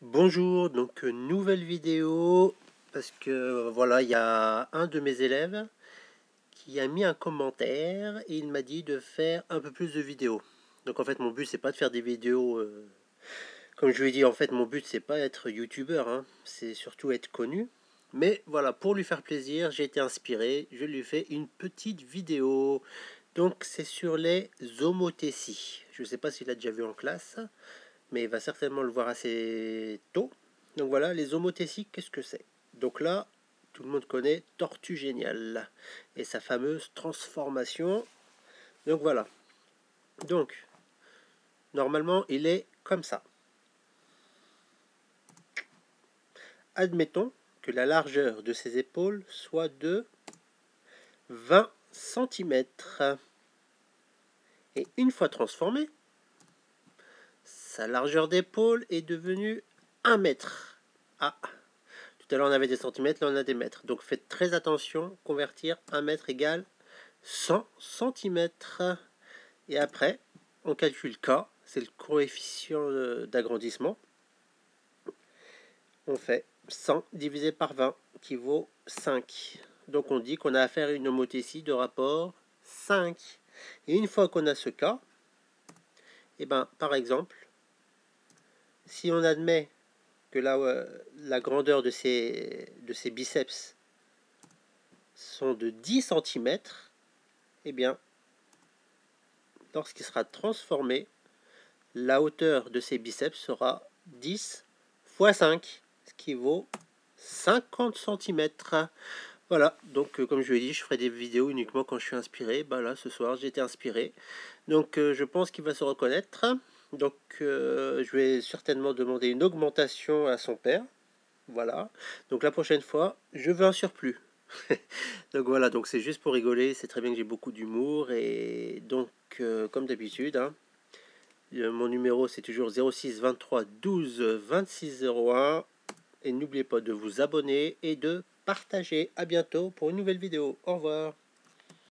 Bonjour, donc nouvelle vidéo parce que voilà, il y a un de mes élèves qui a mis un commentaire et il m'a dit de faire un peu plus de vidéos. Donc en fait, mon but c'est pas de faire des vidéos comme je lui ai dit, en fait, mon but c'est pas être youtubeur, hein, c'est surtout être connu. Mais voilà, pour lui faire plaisir, j'ai été inspiré, je lui ai fait une petite vidéo. Donc c'est sur les homothéties. Je sais pas s'il a déjà vu en classe, mais il va certainement le voir assez tôt. Donc voilà, les homothétiques, qu'est-ce que c'est? Donc là, tout le monde connaît Tortue Géniale et sa fameuse transformation. Donc voilà. Donc, normalement, il est comme ça. Admettons que la largeur de ses épaules soit de 20 centimètres. Et une fois transformé, sa largeur d'épaule est devenue 1 mètre. Ah, tout à l'heure on avait des centimètres, là on a des mètres. Donc faites très attention, convertir 1 mètre égale 100 centimètres. Et après, on calcule K, c'est le coefficient d'agrandissement. On fait 100 divisé par 20 qui vaut 5. Donc on dit qu'on a affaire à une homothétie de rapport 5. Et une fois qu'on a ce cas, et ben, par exemple, si on admet que la grandeur de ces biceps sont de 10 centimètres, et bien, lorsqu'il sera transformé, la hauteur de ces biceps sera 10 fois 5, ce qui vaut 50 centimètres. Voilà, donc comme je l'ai dit, je ferai des vidéos uniquement quand je suis inspiré. Bah là, ce soir, j'ai été inspiré. Donc je pense qu'il va se reconnaître. Donc je vais certainement demander une augmentation à son père. Voilà. Donc la prochaine fois, je veux un surplus. Donc voilà, donc c'est juste pour rigoler. C'est très bien que j'ai beaucoup d'humour. Et donc, comme d'habitude, hein, mon numéro c'est toujours 06 23 12 26 01. Et n'oubliez pas de vous abonner et de partager. À bientôt pour une nouvelle vidéo. Au revoir.